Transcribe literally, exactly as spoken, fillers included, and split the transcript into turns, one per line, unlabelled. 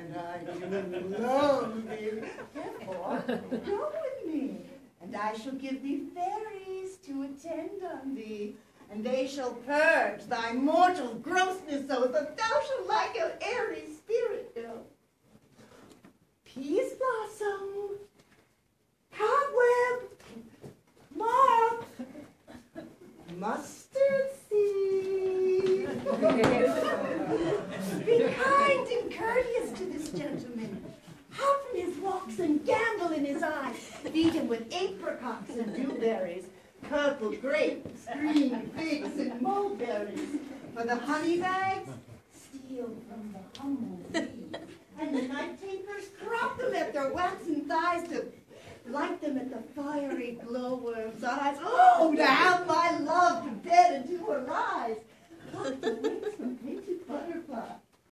but I do love thee. Therefore, go with me, and I shall give thee fairies to attend on thee, and they shall purge thy mortal grossness so that thou shalt like an airy spirit hill. Peas blossom, cobweb, mop, mustard seed. Be kind and courteous to this gentleman. Hop in his walks and gamble in his eyes. Feed him with apricots and dewberries, purple grapes, green figs, and mulberries. For the honey bags, steal from the humble bee. And the night tapers, crop them at their waxen thighs to light them at the fiery glowworm's eyes. Oh, to have my love to bed and to her eyes. Pluck the wings from painted butterflies.